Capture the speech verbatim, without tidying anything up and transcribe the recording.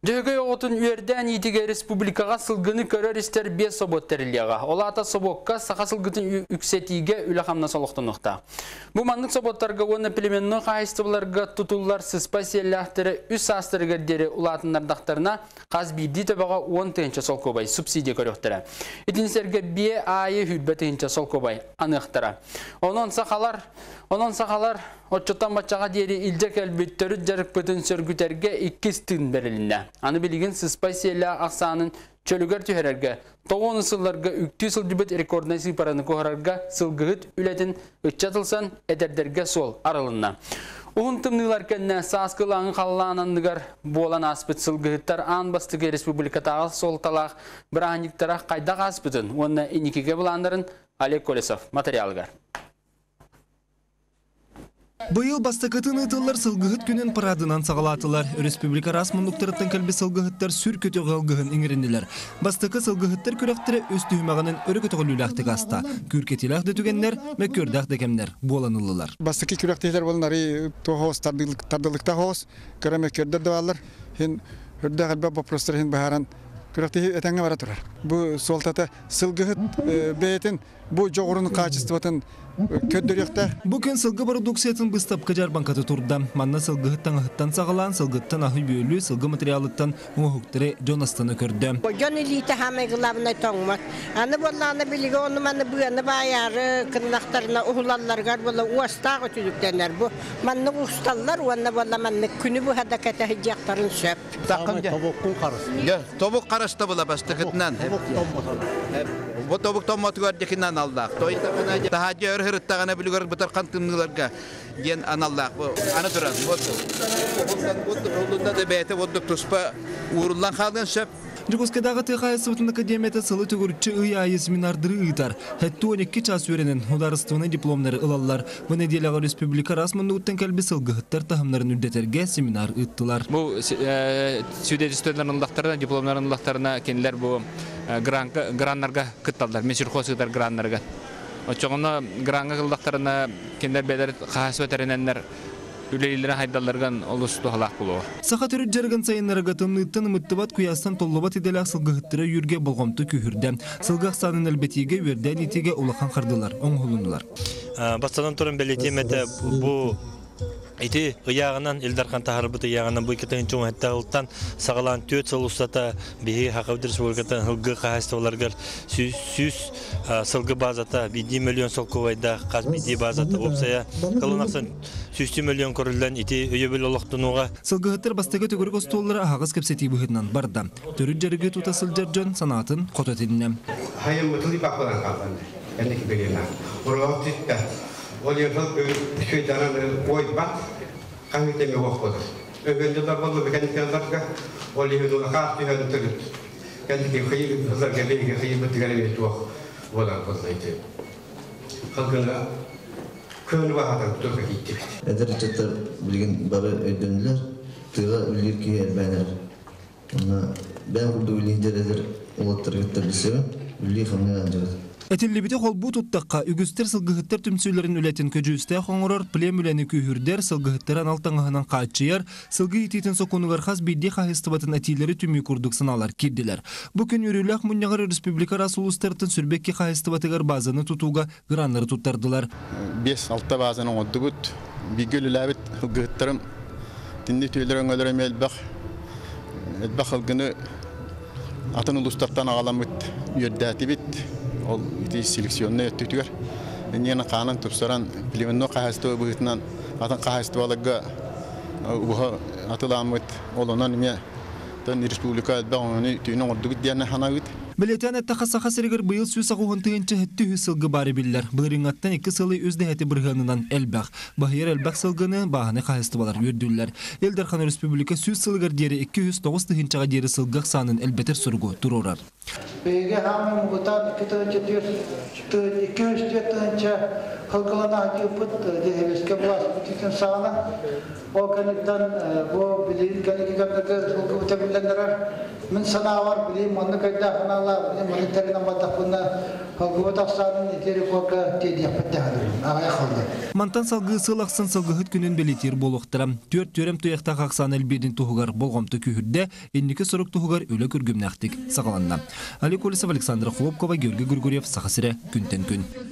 Жөгі оғытын үйерден етіге республикаға сылғыны көрер істер бес собот тәрілеға. Олата собокка сақа сылғытын үксетіге үлі қамна солықтынықта. Бұл маңдық соботтарға оны пілеменні қайыстыбыларға тұтулар сыспа селяқтыры үс астыргердері ұлатынлардақтарына қаз бейді төбаға он түйінші сол көбай субсидия көріқтірі. Етінісерге бе айы хүлбі түйінші сол көбай анықтыра. Онын сақалар, онын сақалар отчоттан бачаға дері илдек әлбеттері жарық бүтін сөргітерге иккіз түйін берілінді. Аны білген сыспай селя ақсанын чөлігер түйерерге, тоғын сылларға үкті сылдыбет рекордына сыйпараны көғарарға сылғығыт үлетін үтчатылсан әдердерге сол арылынна. Уғын тымнылар кәнне саскылаңы қалланандығар болан аспыт сылғығыттар ан бастығы республикатағы сол талақ бір анықтарақ қайдақ аспытын. Оны инекеге бұландырын Олег Колесов материалығар. Быйыл бастакытын ытылар сылгыгыт күнен парадынан сағалатылар. Республика расмындықтырыттан кәлбі сылгыгыттар сүр көте ғалгығын еңірінділер. Бастакы сылгыгыттар көріқтірі өз түйімағының өрі көте ғылулақты қаста. Күркетелақ дөтігенлер, мәкөрдақ дәкемдер боланылылар. Бастакы күректейлер болынары тоғыз тардылықта хоғыз, көрі мәкөрдер дұғалар. Үрді ғалба бопростар бағаран күректейлер әтәңі бара тұрар. Бұл солтата сылгыгыт бәйетін, бұл жоғырын қачыстыватын көддөрөктөр. Бүкен сылгы продукциятын быстап кажар банкаты турда. Манна сылгыттан ахыттан сағалан, сылгыттан ахы бөлі, сылгы материалыттан оңықтыры Джонастаны көрді. Жон илиті хамай ғылабына тоңмат. Аны боланы білігі, оны маны бұяны баяры, кыннақтарына ұғылаларғар болы уастағы түліктенер. Бұл манны ұсталар, оны болы манны күні бұл хадакаты хиджақтарын сөп. Тобук қарышты бұла бастықытынан. Bu tobuk tomatu gardekinden Allah. Toyta kana daha jör hırıttağına bilgör butar kantımlarga gen anallah bu ana duran bu. Bundan bu yolunda da bete bu tuspa uğurlan kalgan söp. Жугускадағы Тыхай Сывытын Академията сылы түгіртші ұяйы семинардыры ұйтар. Хәтті он екі час өренен ударыстығына дипломнары ылалар. Бұл неделяғы республика расмынды ұттан кәлбі сылғығыттар тахымларын үддетерге семинар ұйттылар. Бұл сүйдедістерлерін ұлақтарына, дипломларын ұлақтарына кенілер бұл граннарға күтталдар, месюрхосыдар граннарға. Очоғына гранға ұлақтарына кенілер бәдер қағасы өтерененлер үлейлері хайдаларған олысты халақ болуы. Сақа түрі жарған сайынларға тымныттан үміттібат күястан толлыбат еделі сылғығыттыры үрге болғамты күйірді. Сылғақ санын әлбетеге өрден етеге олақан қардылар, оңғылындылар. Бастадан тұрын бәлетеметі бұл Ити ұяғынан Илдархан тахарбыты ұяғынан бұл кетен чоң әтті ұлттан сағалан төт сыл ұстата бейі хақабды республикатын ғылғы қағыстығыларғар сүз сылғы базата бейді миллион сол көвайда қаз бейді базата опсая қалынақсын сүзті миллион көрілден ити өйебіл олықтынуға. Сылғығыттар бастығы түгірік остуылары ағыз кәпсеті бұғытынан барды. Түрі жарығы тута сылжар жөн санатын қот өтініне. Oluyorduk şeytanın oybat kahvetemi okudu. Önce de bunu mekaniklerle oluyordu kahve hüdütü. Kendi ki hayır hazır geldi hayır bitgari tuğ volan kozaydı. Halkına köyü vahadan tuğ gitti. Eder çatır bilgin baba ödünler tığa ülir ki elbener. Ona ben burada ülince eder olatır gitti bir seven ülir hamle ancak. Әтеллебіте қолбу тұттаққа үгістер сылғығыттар түмсүйлерін үлетін көжі қоңырыр плем үләні күйірдер сылғығыттаран алтаңғынан қачыяр, сылғы ететін соқонығар қаз бейде қағыстыбатын әтейлері түмі күрдік сыналар кедділер. Бүкін үрілік мұнияғыр республика расулыстардың сүрбекке қағыстыбатығар базаны тұтуға ғыранлары тұттардылар. бес-алты базаның оды бұд, бейгіл үләбіт сылғығыттарым тінді төйлерін өлірім әлбақ, әлбақ ылғыны атын ұлыстақтан ағаламыт үйердәті бит. Ол ити селекционный өттүгөр. Энен канын тупсаран племенно кахасты быгытынан атын кахасты балага уга атыламыт олонан ме тан республика баганы түйнөн ордуг дияна ханагыт. Билетен әттақасаға сірігір бұйыл сөз ағуғынтығыншы хетті үз сылғы бары білдер. Бұлырыңаттан екі сылы өзді әті бірғанынан әлбәқ. Бағайыр әлбәқ сылғыны бағаны қайысты балар өрділер. Елдархан Республика сөз сылғыр дері екі жүз тоғыз тығыншаға дері сылғық санын әлбәтір сұрғы тұрорар. Бейге хамын мұғытан екі жүз тығынша қылғылана жүпіт дегелеске бұлас бүтетін сағына. О кәніктен бұл білейін кәнеге кәнеге сылғы бұта білдендірер. Мен сана бар білейін, оны қайда қанала кала монитаринан бадақпына халгыва тақсанын терекока тедияқ бәттәғадыр. Ағая қалды. Мантан салгы сылақсын сылгыхыт күнін белетер болуқтырам. Төрт төрем тұяқта қақсан әлбедін тұғығар болғамты күйірді, еннекі сұрық тұғығар өлі көргімнәқтік сағаланна. Али Колесов, Александр Хлопкова, Георгий Григорьев, Сақасыры, Күнтен күн.